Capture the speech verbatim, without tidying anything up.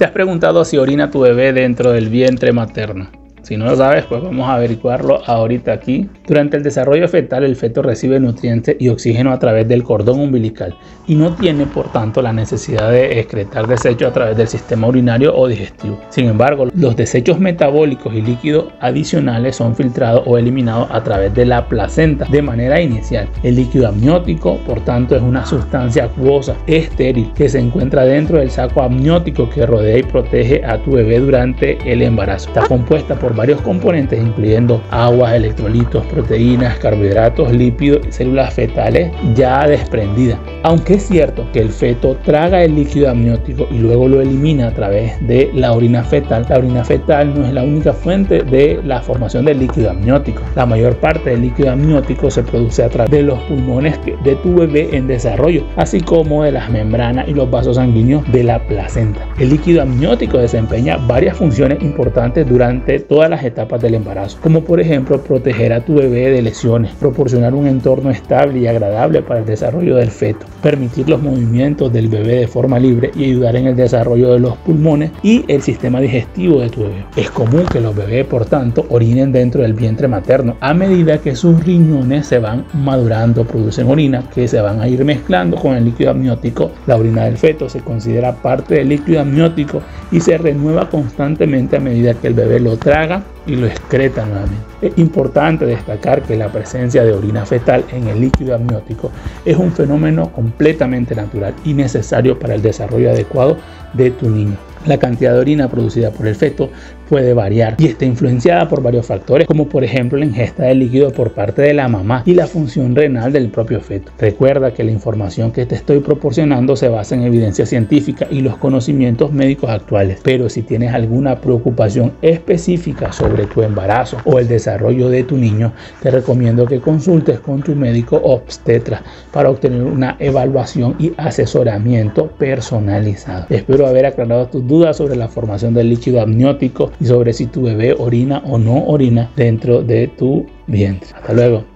¿Te has preguntado si orina tu bebé dentro del vientre materno? Si no lo sabes, pues vamos a averiguarlo ahorita aquí. Durante el desarrollo fetal, el feto recibe nutrientes y oxígeno a través del cordón umbilical y no tiene, por tanto, la necesidad de excretar desechos a través del sistema urinario o digestivo. Sin embargo, los desechos metabólicos y líquidos adicionales son filtrados o eliminados a través de la placenta de manera inicial. El líquido amniótico, por tanto, es una sustancia acuosa estéril que se encuentra dentro del saco amniótico que rodea y protege a tu bebé durante el embarazo. Está compuesta por varios componentes, incluyendo aguas, electrolitos, proteínas, carbohidratos, lípidos y células fetales ya desprendidas. Aunque es cierto que el feto traga el líquido amniótico y luego lo elimina a través de la orina fetal, la orina fetal no es la única fuente de la formación del líquido amniótico. La mayor parte del líquido amniótico se produce a través de los pulmones de tu bebé en desarrollo, así como de las membranas y los vasos sanguíneos de la placenta. El líquido amniótico desempeña varias funciones importantes durante todas las etapas del embarazo, como por ejemplo proteger a tu bebé de lesiones, proporcionar un entorno estable y agradable para el desarrollo del feto, permitir los movimientos del bebé de forma libre y ayudar en el desarrollo de los pulmones y el sistema digestivo de tu bebé. Es común que los bebés, por tanto, orinen dentro del vientre materno. A medida que sus riñones se van madurando, producen orina que se van a ir mezclando con el líquido amniótico. La orina del feto se considera parte del líquido amniótico y se renueva constantemente a medida que el bebé lo traga y lo excreta nuevamente. Es importante destacar que la presencia de orina fetal en el líquido amniótico es un fenómeno completamente natural y necesario para el desarrollo adecuado de tu niño. La cantidad de orina producida por el feto puede variar y está influenciada por varios factores, como por ejemplo la ingesta de líquido por parte de la mamá y la función renal del propio feto. Recuerda que la información que te estoy proporcionando se basa en evidencia científica y los conocimientos médicos actuales, pero si tienes alguna preocupación específica sobre tu embarazo o el desarrollo de tu niño, te recomiendo que consultes con tu médico obstetra para obtener una evaluación y asesoramiento personalizado. Espero haber aclarado tus dudas sobre la formación del líquido amniótico y sobre si tu bebé orina o no orina dentro de tu vientre. Hasta luego.